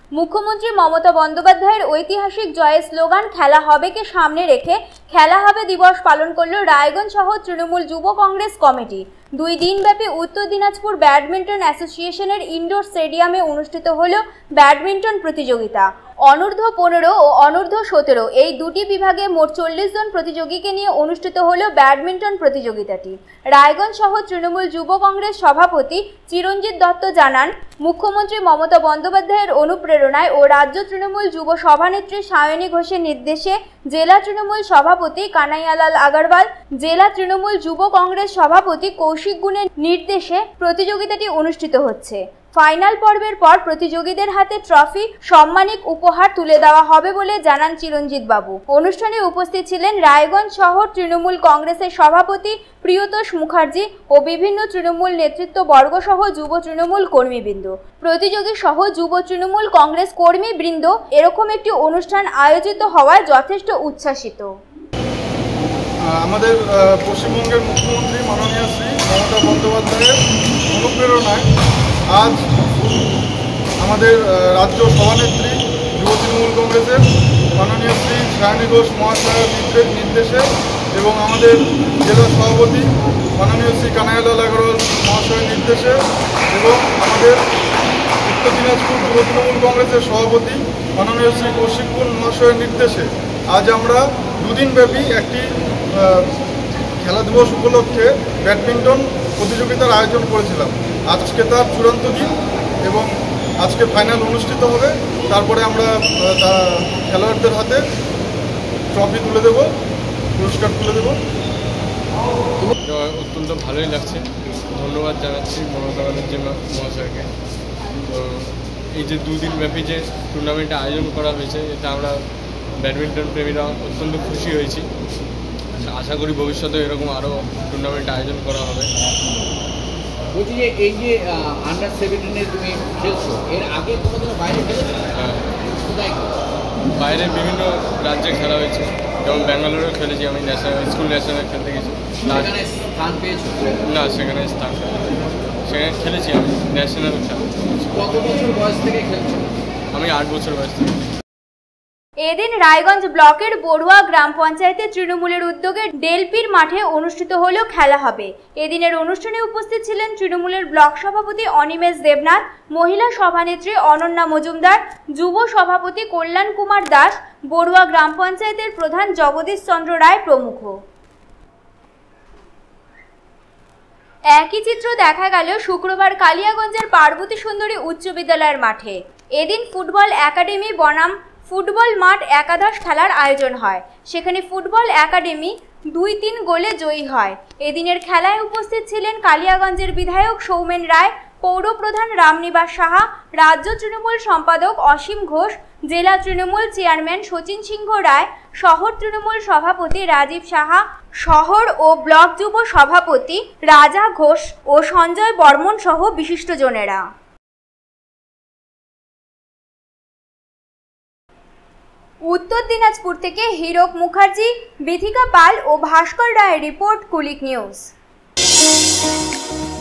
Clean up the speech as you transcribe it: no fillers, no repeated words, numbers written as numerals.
মুখ্যমন্ত্রী মমতা বন্দ্যোপাধ্যায়ের ঐতিহাসিক জয়ের স্লোগান খেলা হবেকে সামনে রেখে খেলা হবে দিবস পালন করল রায়গঞ্জ শহর তৃণমূল যুব কংগ্রেস কমিটি। 2 দিনব্যাপী উত্তর দিনাজপুর ব্যাডমিন্টন অ্যাসোসিয়েশনের ইনডোর স্টেডিয়ামে অনুষ্ঠিত হল ব্যাডমিন্টন প্রতিযোগিতা। অনূর্ধ্ব 15 ও অনূর্ধ্ব 17 এই দুটি বিভাগে মোট 40 জন প্রতিযোগীকে নিয়ে অনুষ্ঠিত হল ব্যাডমিন্টন প্রতিযোগিতাটি। রায়গঞ্জ শহর তৃণমূল যুব কংগ্রেস সভাপতি চিরঞ্জিত দত্ত জানান, মুখ্যমন্ত্রী মমতা বন্দ্যোপাধ্যায়ের অনুপ্রেরণায় ও রাজ্য তৃণমূল যুব সভানেত্রী সায়নী ঘোষের নির্দেশে জেলা তৃণমূল সভাপতি কানাইয়ালাল আগরওয়াল, জেলা তৃণমূল যুব কংগ্রেস সভাপতি কৌশিক গুণের নির্দেশে প্রতিযোগিতাটি অনুষ্ঠিত হচ্ছে। ফাইনাল পর্বের পর প্রতিযোগীদের হাতে ট্রফি, সম্মানিক উপহার তুলে দেওয়া হবে বলে জানান চিরঞ্জিত বাবু। অনুষ্ঠানে উপস্থিত ছিলেন রায়গঞ্জ শহর তৃণমূল কংগ্রেসের সভাপতি প্রিয়তোষ মুখার্জি ও বিভিন্ন তৃণমূল নেতৃত্ববর্গ সহ যুব তৃণমূল কর্মীবৃন্দ। প্রতিযোগী সহ যুব তৃণমূল কংগ্রেস কর্মীবৃন্দ এরকম একটি অনুষ্ঠান আয়োজিত হওয়ায় যথেষ্ট উচ্ছ্বাসিত। আমাদের পশ্চিমবঙ্গের মুখ্যমন্ত্রী মাননীয় শ্রী মমতা বন্দ্যোপাধ্যায়ের অনুপ্রেরণায় আজ আমাদের রাজ্য সভানেত্রী যুব তৃণমূল কংগ্রেসের মাননীয় শ্রী সায়নী ঘোষ মহাশয়ের নির্দেশে এবং আমাদের জেলা সভাপতি মাননীয় শ্রী কানাইয়ালাল আগরওয়াল মহাশয়ের নির্দেশে এবং আমাদের উত্তর দিনাজপুর যুব তৃণমূল কংগ্রেসের সভাপতি মাননীয় শ্রী কৌশিক গুণ মহাশয়ের নির্দেশে আজ আমরা 2 দিনব্যাপী একটি খেলা দিবস উপলক্ষে ব্যাডমিন্টন প্রতিযোগিতার আয়োজন করেছিলাম। আজকে তার চূড়ান্ত দিন এবং আজকে ফাইনাল অনুষ্ঠিত হবে। তারপরে আমরা খেলোয়াড়দের হাতে ট্রফি তুলে দেব, পুরস্কার তুলে দেব। অত্যন্ত ভালোই লাগছে, ধন্যবাদ জানাচ্ছি মমতা ব্যানার্জি মহাশয়কে। তো এই যে 2 দিনব্যাপী যে টুর্নামেন্টটা আয়োজন করা হয়েছে, এটা আমরা ব্যাডমিন্টন প্রেমীরা অত্যন্ত খুশি হয়েছি। আশা করি ভবিষ্যতে এরকম আরও টুর্নামেন্ট আয়োজন করা হবে। বলছি যে এই যে আন্ডার 17 তুমি খেলছো, এর আগে কোনোদিন বাইরে খেলেছো? হ্যাঁ, কোথায়? বাইরে বিভিন্ন রাজ্যে খেলা হয়েছে, যেমন ব্যাঙ্গালোরেও খেলেছি আমি, স্কুল ন্যাশনাল খেলতে গেছি। সেখানে স্থান পেয়েছো? না, সেখানে স্থান সেখানে খেলেছি আমি, ন্যাশনাল খেলা। কত বছর বয়স থেকে খেলছো? আমি 8 বছর বয়স থেকে। এদিন রায়গঞ্জ ব্লকের বড়ুয়া গ্রাম পঞ্চায়েতের তৃণমূলের উদ্যোগে ডেলপির মাঠে অনুষ্ঠিত হলো খেলা হবে। এদিনের অনুষ্ঠানে উপস্থিত ছিলেন তৃণমূলের ব্লক সভাপতি অনিমেষ দেবনাথ, মহিলা সভানেত্রী অনন্যা মজুমদার, যুব সভাপতি কল্যাণ কুমার দাস, বড়ুয়া গ্রাম পঞ্চায়েতের প্রধান জগদীশ চন্দ্র রায় প্রমুখ। একই চিত্র দেখা গেল শুক্রবার কালিয়াগঞ্জের পার্বতী সুন্দরী উচ্চ বিদ্যালয়ের মাঠে। এদিন ফুটবল একাডেমি বনাম ফুটবল মাঠ একাদশ খেলার আয়োজন হয়। সেখানে ফুটবল একাডেমি 2-3 গোলে জয়ী হয়। এদিনের খেলায় উপস্থিত ছিলেন কালিয়াগঞ্জের বিধায়ক সৌমেন রায়, পৌরপ্রধান রামনিবাস সাহা, রাজ্য তৃণমূল সম্পাদক অসীম ঘোষ, জেলা তৃণমূল চেয়ারম্যান শচীন সিংহ রায়, শহর তৃণমূল সভাপতি রাজীব সাহা, শহর ও ব্লক যুব সভাপতি রাজা ঘোষ ও সঞ্জয় বর্মন সহ বিশিষ্টজনেরা। উত্তর দিনাজপুর থেকে হীরক মুখার্জি, বিথিকা পাল ও ভাস্কর রায়ের রিপোর্ট, কুলিক নিউজ।